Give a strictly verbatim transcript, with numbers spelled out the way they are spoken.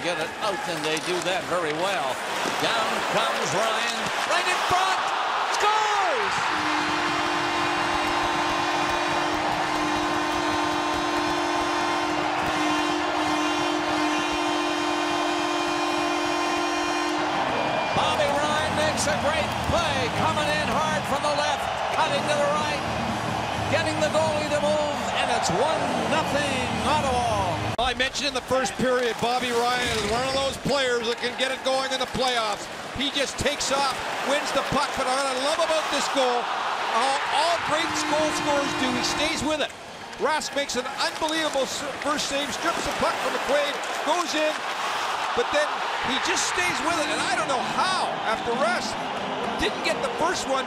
get it out, and they do that very well. Down comes Ryan, right in front, scores! Bobby Ryan makes a great play, coming in hard from the left, cutting to the right, getting the goalie to move, and it's one nothing Ottawa. Well, I mentioned in the first period, Bobby Ryan is one of those players that can get it going in the playoffs. He just takes off, wins the puck, but what I love about this goal, all, all great goal scorers do, he stays with it. Rask makes an unbelievable first save, strips the puck from McQuaid, goes in, but then he just stays with it, and I don't know how, after Rask didn't get the first one,